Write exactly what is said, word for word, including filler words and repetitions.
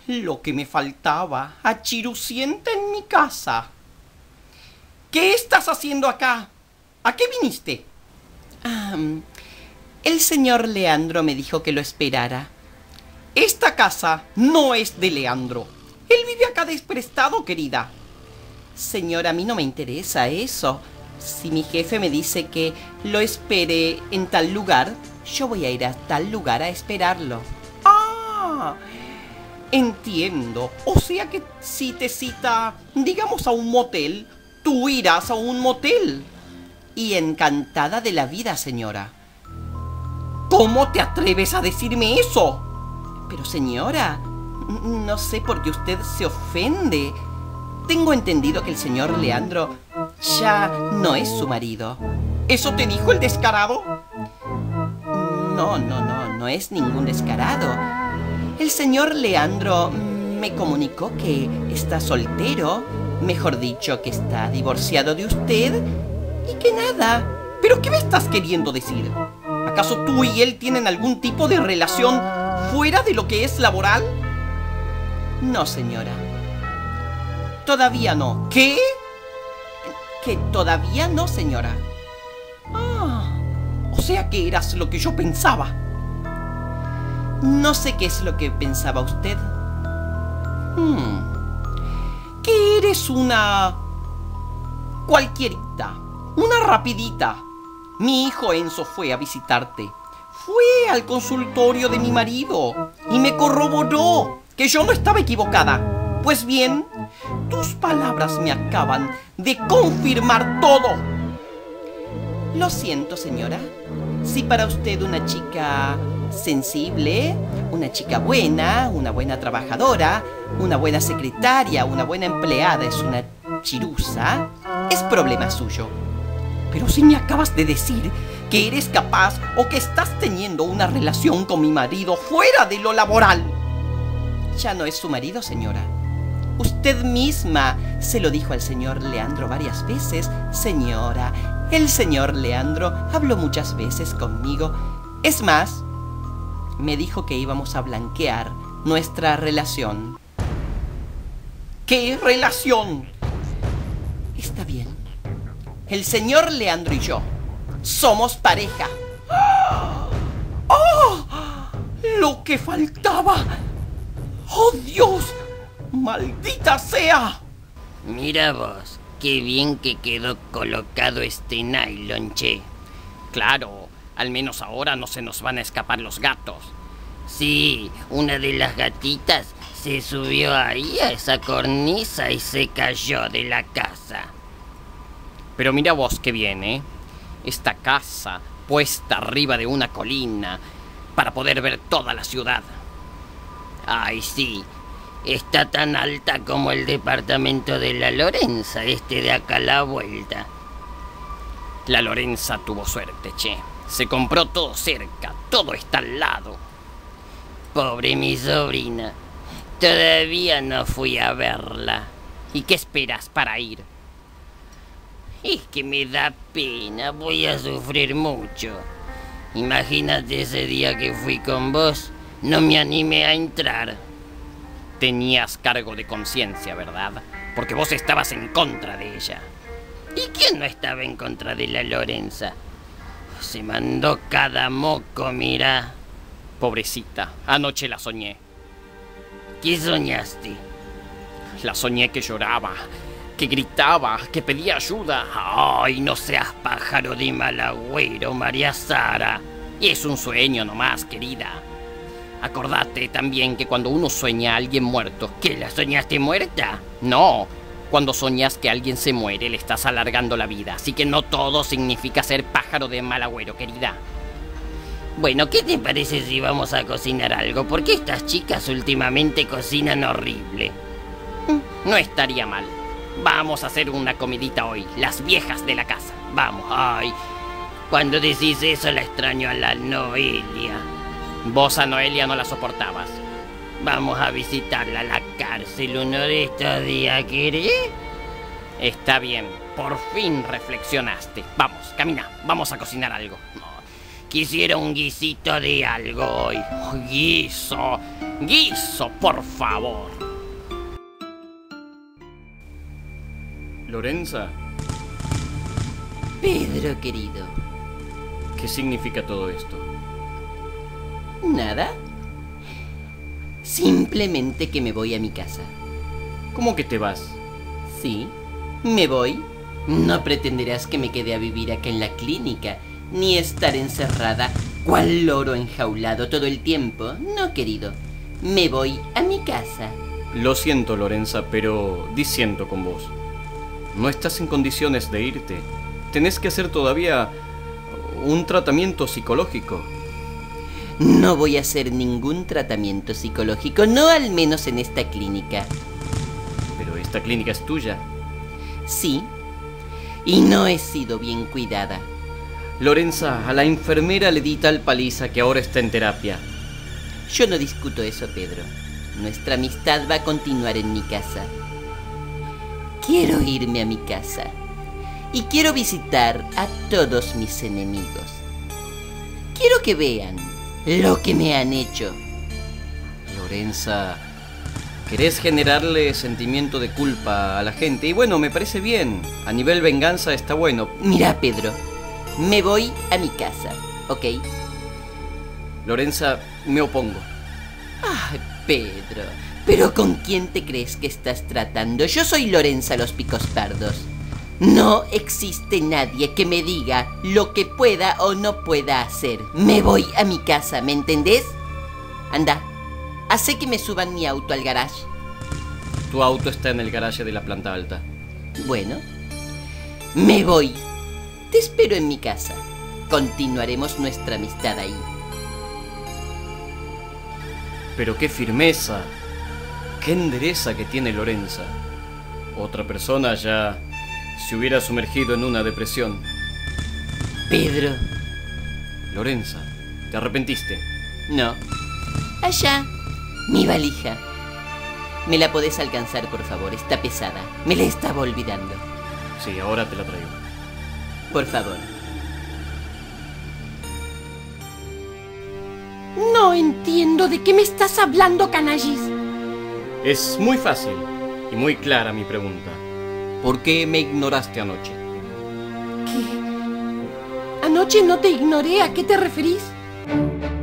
Lo que me faltaba, achiruciente en mi casa. ¿Qué estás haciendo acá? ¿A qué viniste? Ah, el señor Leandro me dijo que lo esperara. Esta casa no es de Leandro. Él vive acá desprestado, querida. Señora, a mí no me interesa eso. Si mi jefe me dice que lo espere en tal lugar, yo voy a ir a tal lugar a esperarlo. Ah, entiendo. O sea que si te cita, digamos, a un motel, tú irás a un motel. Y encantada de la vida, señora. ¿Cómo te atreves a decirme eso? Pero señora, no sé por qué usted se ofende. Tengo entendido que el señor Leandro ya no es su marido. ¿Eso te dijo el descarado? No, no, no, no es ningún descarado. El señor Leandro me comunicó que está soltero, mejor dicho, que está divorciado de usted y que nada. ¿Pero qué me estás queriendo decir? ¿Acaso tú y él tienen algún tipo de relación fuera de lo que es laboral? No, señora. Todavía no. ¿Qué? Que todavía no, señora. Ah, o sea que eras lo que yo pensaba. No sé qué es lo que pensaba usted. Hmm. Que eres una... cualquierita. Una rapidita. Mi hijo Enzo fue a visitarte. Fue al consultorio de mi marido y me corroboró que yo no estaba equivocada. Pues bien, tus palabras me acaban de confirmar todo. Lo siento, señora. Si para usted una chica sensible, una chica buena, una buena trabajadora, una buena secretaria, una buena empleada es una chirusa, es problema suyo. Pero si me acabas de decir que eres capaz o que estás teniendo una relación con mi marido fuera de lo laboral. Ya no es su marido, señora. Usted misma se lo dijo al señor Leandro varias veces. Señora, el señor Leandro habló muchas veces conmigo. Es más, me dijo que íbamos a blanquear nuestra relación. ¿Qué relación? Está bien. El señor Leandro y yo somos pareja. ¡Oh! ¡Lo que faltaba! ¡Oh, Dios! ¡Maldita sea! Mira vos, qué bien que quedó colocado este nylon, che. Claro, al menos ahora no se nos van a escapar los gatos. Sí, una de las gatitas se subió ahí a esa cornisa y se cayó de la casa. Pero mira vos qué bien, ¿eh? Esta casa puesta arriba de una colina para poder ver toda la ciudad. Ay, sí. Está tan alta como el departamento de la Lorenza, este de acá a la vuelta. La Lorenza tuvo suerte, che. Se compró todo cerca, todo está al lado. Pobre mi sobrina. Todavía no fui a verla. ¿Y qué esperas para ir? Es que me da pena, voy a sufrir mucho. Imagínate ese día que fui con vos, no me animé a entrar. Tenías cargo de conciencia, ¿verdad? Porque vos estabas en contra de ella. ¿Y quién no estaba en contra de la Lorenza? Se mandó cada moco, mira. Pobrecita, anoche la soñé. ¿Qué soñaste? La soñé que lloraba, que gritaba, que pedía ayuda. Ay, no seas pájaro de mal agüero, María Sara. Es un sueño nomás, querida. Acordate también que cuando uno sueña a alguien muerto... ¿Qué, la soñaste muerta? No, cuando soñas que alguien se muere le estás alargando la vida. Así que no todo significa ser pájaro de mal agüero, querida. Bueno, ¿qué te parece si vamos a cocinar algo? Porque estas chicas últimamente cocinan horrible. No estaría mal. Vamos a hacer una comidita hoy, las viejas de la casa. Vamos. Ay, cuando decís eso la extraño a la Noelia. Vos a Noelia no la soportabas. Vamos a visitarla a la cárcel uno de estos días, ¿querés? Está bien, por fin reflexionaste. Vamos, camina, vamos a cocinar algo. Quisiera un guisito de algo hoy. Guiso, guiso, por favor. Lorenza, Pedro, querido. ¿qué significa todo esto? ¿Nada? Simplemente que me voy a mi casa. ¿Cómo que te vas? Sí, me voy. No pretenderás que me quede a vivir acá en la clínica, ni estar encerrada cual loro enjaulado todo el tiempo. No, querido. Me voy a mi casa. Lo siento, Lorenza, pero disiento con vos. No estás en condiciones de irte. Tenés que hacer todavía un tratamiento psicológico. No voy a hacer ningún tratamiento psicológico, no al menos en esta clínica. Pero esta clínica es tuya. Sí, y no he sido bien cuidada. Lorenza, a la enfermera le di tal paliza que ahora está en terapia. Yo no discuto eso, Pedro. Nuestra amistad va a continuar en mi casa. Quiero irme a mi casa. Y quiero visitar a todos mis enemigos. Quiero que vean lo que me han hecho. Lorenza, querés generarle sentimiento de culpa a la gente. Y bueno, me parece bien. A nivel venganza está bueno. Mira, Pedro, me voy a mi casa, ¿ok? Lorenza, me opongo. Ay, Pedro, ¿pero con quién te crees que estás tratando? Yo soy Lorenza Los Picos Pardos. No existe nadie que me diga lo que pueda o no pueda hacer. Me voy a mi casa, ¿me entendés? Anda, hace que me suban mi auto al garage. Tu auto está en el garaje de la planta alta. Bueno, me voy. Te espero en mi casa. Continuaremos nuestra amistad ahí. Pero qué firmeza, qué endereza que tiene Lorenza. Otra persona ya se hubiera sumergido en una depresión. Pedro. Lorenza, ¿te arrepentiste? No. Allá, mi valija. ¿Me la podés alcanzar, por favor? Está pesada. Me la estaba olvidando. Sí, ahora te la traigo. Por favor. No entiendo de qué me estás hablando, canallis. Es muy fácil y muy clara mi pregunta. ¿Por qué me ignoraste anoche? ¿Qué? Anoche no te ignoré. ¿A qué te referís?